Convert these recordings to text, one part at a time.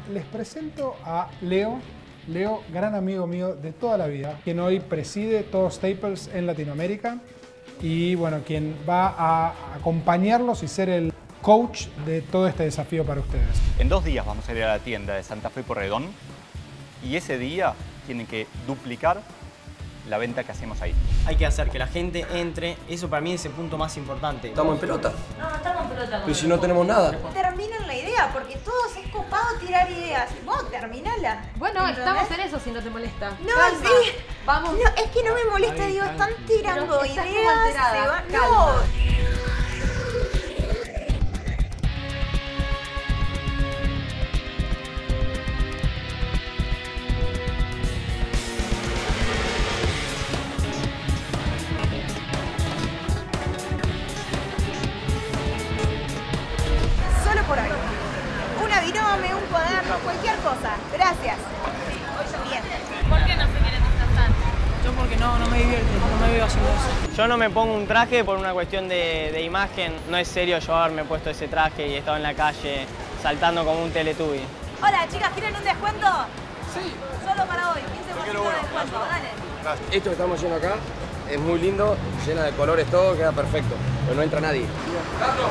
les presento a Leo. Leo, gran amigo mío de toda la vida, quien hoy preside todo Staples en Latinoamérica y bueno, quien va a acompañarlos y ser el coach de todo este desafío para ustedes. En 2 días vamos a ir a la tienda de Santa Fe Porredón y ese día tienen que duplicar la venta que hacemos ahí. Hay que hacer que la gente entre, eso para mí es el punto más importante. ¿Estamos en pelota? No, estamos en pelota. Pero si no tenemos nada. Terminen la idea, porque todos es copado tirar ideas. Vos terminala. Bueno, estamos en eso si no te molesta. No, Calma. sí. Vamos. No, es que no me molesta, digo, están tirando Pero estás como ideas. alterada. Se van. Calma. No. Solo por hoy. Una virome, un cuaderno, cualquier cosa. Gracias. Bien. ¿Por qué no se quieren disfrazar? Yo porque no me divierte, no me veo haciendo eso. Yo no me pongo un traje por una cuestión de imagen. No es serio yo haberme puesto ese traje y he estado en la calle saltando como un Teletubby. Hola, chicas, ¿quieren un descuento? Sí. Solo para hoy, 15% de descuento. Dale. Esto que estamos haciendo acá es muy lindo, llena de colores todo, queda perfecto. Pero no entra nadie. ¡Carlos!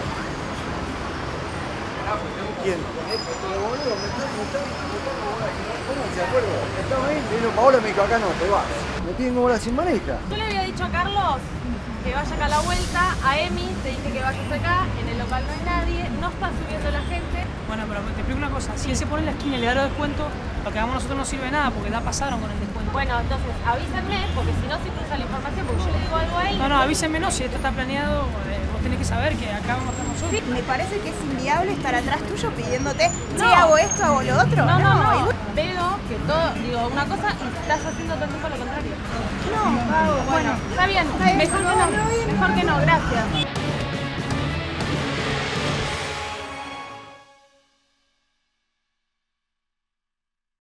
¿Quién? Pero boludo, me están pónganse de acuerdo. Estamos ahí, vino Paola y me dijo, acá no, te vas. Me tienen como la sin manija. Yo le había dicho a Carlos que vaya acá a la vuelta, a Emi te dije que vayas acá, en el local no hay nadie, no está subiendo la gente. Bueno, pero te explico una cosa, si él se pone en la esquina y le da los descuentos, lo que hagamos nosotros no sirve de nada porque ya pasaron con el descuento. Bueno, entonces avísenme, porque si no se cruza la información, porque yo le digo algo a él. No, avísenme no, si esto está planeado, vos tenés que saber que acá vamos a estar nosotros. Sí, me parece que es inviable estar atrás tuyo pidiéndote, che, hago esto, hago lo otro. No. Veo que todo, digo una cosa y estás haciendo todo el tiempo lo contrario. No, Pau, Bueno, está bien, mejor que no, gracias.